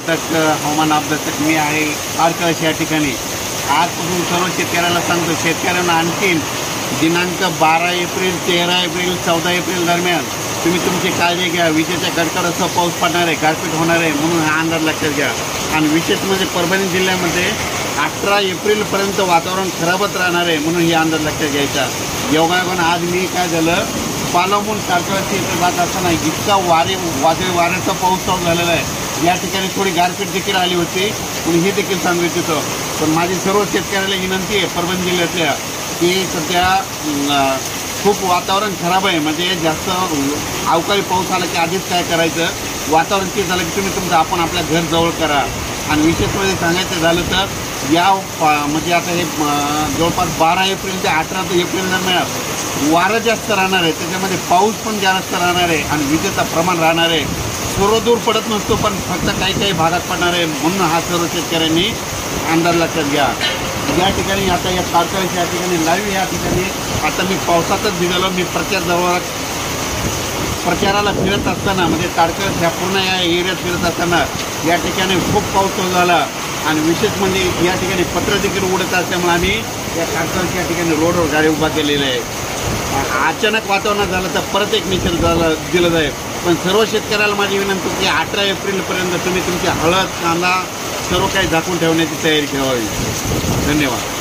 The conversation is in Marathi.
कर्नाटक हवामान अभ्यासक मी आहे तारकळस या ठिकाणी। आजपासून सर्व शेतकऱ्याला सांगतो, शेतकऱ्यांना आणखीन दिनांक 12 एप्रिल, 13 एप्रिल, 14 एप्रिल दरम्यान तुम्ही तुमची काळजी घ्या। विजेच्या कडकडासह पाऊस पडणार आहे, गारपीट होणार आहे, म्हणून हा अंदाज लक्षात घ्या। आणि विशेष म्हणजे परभणी जिल्ह्यामध्ये 18 एप्रिलपर्यंत वातावरण खराबच राहणार आहे, म्हणून हे अंदाज लक्षात घ्यायचा। योगायोगानं आज मी काय झालं, पालवून तारकळस इथं जात असताना इतका वादळी वाऱ्याचा पाऊस चालू झालेला आहे। या ठिकाणी थोडी गारपीट देखील आली होती, म्हणून हे देखील सांगू इच्छितो। पण माझी सर्व शेतकऱ्याला विनंती आहे परभणी जिल्ह्यातल्या, की सध्या खूप वातावरण खराब आहे, म्हणजे जास्त अवकाळी पाऊस आला की आधीच काय करायचं, वातावरण ते झालं की तुम्ही तुमचं आपण आपल्या घर जवळ करा। आणि विशेष म्हणजे सांगायचं झालं तर या म्हणजे आता हे जवळपास 12 एप्रिल ते 18 एप्रिल दरम्यान वारं जास्त राहणार आहे, त्याच्यामध्ये पाऊस पण जास्त राहणार आहे आणि विजेचं प्रमाण राहणार आहे। सर्वदूर पडत नसतो, पण फक्त काही काही भागात पडणार आहे, म्हणून हा सर्व शेतकऱ्यांनी अंदाज लक्षात घ्या। या ठिकाणी आता या तारकळस या ठिकाणी लाईव्ह या ठिकाणी आता मी पावसातच भिजलो। मी प्रचाराला फिरत असताना म्हणजे तारकळस ह्या पूर्ण या एरियात फिरत असताना या ठिकाणी खूप पाऊस चालू झाला आणि विशेष म्हणजे या ठिकाणी पत्र देखील उडत असल्यामुळे आम्ही या तारकळस या ठिकाणी रोडवर गाडी उभा केलेली आहे। अचानक वातावरण झालं तर परत एक निषेध दिलं जाईल, पण सर्व शेतकऱ्याला माझी विनंती की 18 एप्रिलपर्यंत तुम्ही तुमची हळद, कांदा सर्व काही झाकून ठेवण्याची तयारी ठेवावी। धन्यवाद।